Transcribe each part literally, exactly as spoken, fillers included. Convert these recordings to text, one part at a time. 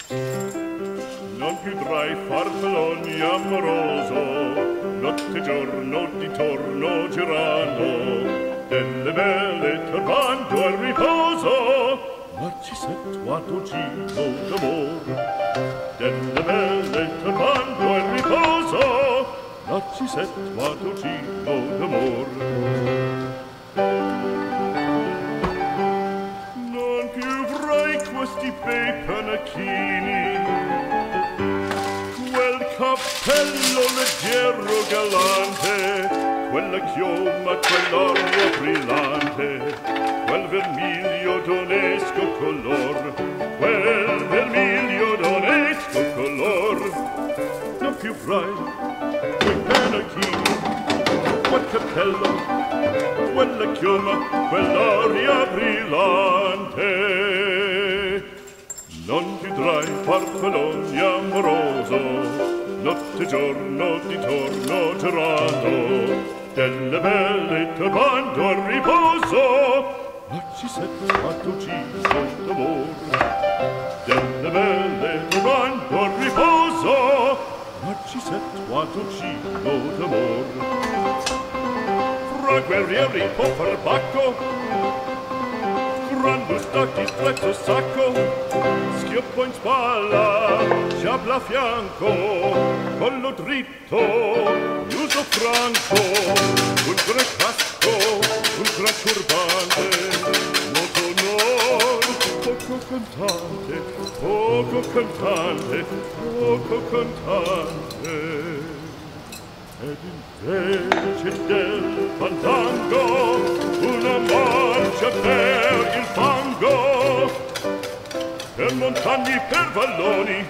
Non più tra i farfalloni amoroso, notte e giorno di torno girando, delle belle turbando al riposo, Narcisetto a tuo giro d'amor. Delle belle turbando al riposo, Narcisetto a tuo giro d'amor. Non più avrai questi bei panacchini, quel cappello leggero galante, quella chioma, quell'orlo brillante, quel vermiglio d'onesco color, quel vermiglio d'onesco color. Non più avrai quei panacchini, quel cappello, quella chioma, quell'aria brillante. Non più tra i farfalloni amoroso, notte e giorno di torno girando, delle belle turbando al riposo, Narcisetto a tuo giro d'amor. Delle belle turbando al riposo, Narcisetto a tuo giro d'amor. Fra guerrieri po' far bacco, gran stacchi stretto sacco, schioppo in spalla, sciabla a fianco, collo dritto, uso franco, un gran casco, un gran turbante, molto onor, poco cantante, poco cantante, poco cantante. Ed invece del fandango una marcia per il fango, per montagne, per valloni,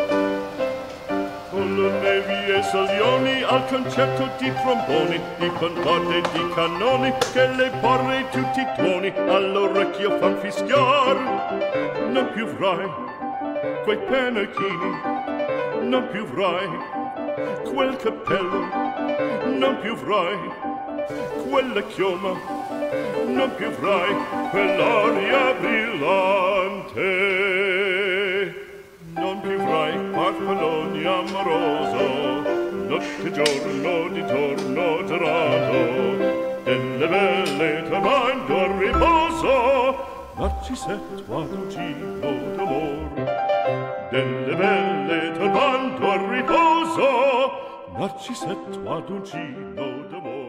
con le nevi e salioni, al concerto di tromboni, di fanfarte e di cannoni, che le barre tutti i tuoni all'orecchio fan fischiar. Non più avrai quei pennacchini, non più avrai quel cappello, non più avrai quella chioma, non più avrai quell'aria brillante. Non più avrai farfalloni amoroso, notte e giorno di torno girando, delle belle turbando al riposo, Narcisetto a tuo giro d'amor. Delle belle turbando al riposo, Narcisetto ad un giro d'amor.